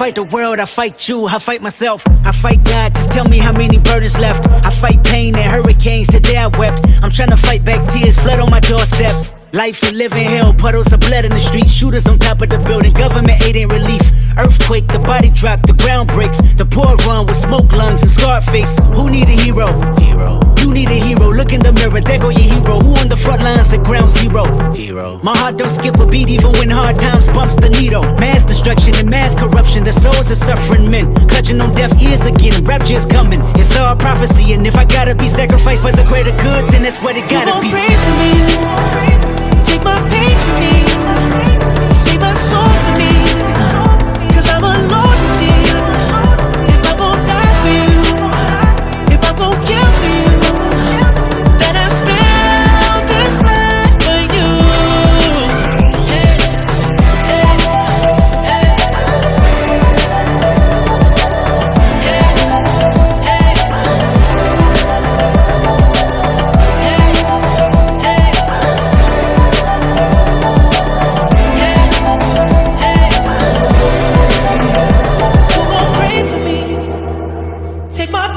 fight the world, I fight you, I fight myself, I fight God, just tell me how many burdens left. I fight pain and hurricanes, today I wept. I'm trying to fight back tears, flood on my doorsteps. Life we live in hell, puddles of blood in the street, shooters on top of the building, government aid ain't relief. Earthquake, the body drop, the ground breaks, the poor run with smoke lungs and scarred face. Who need a hero? You need a hero, look in the mirror, there go your hero. Who on the front lines at ground zero? My heart don't skip a beat even when hard times bumps the needle. Mass destruction and mass corruption, the souls of suffering men clutching on deaf ears again, rapture is coming. It's all prophecy, and if I gotta be sacrificed for the greater good, then that's what it gotta be. You gon' pray for me, take my pain for me, save my soul for me, 'cause I'm alone to see. If I'm gon' die for you, if I'm gon' kill for you, then I spill this blood for you. Hey, hey, hey. Take my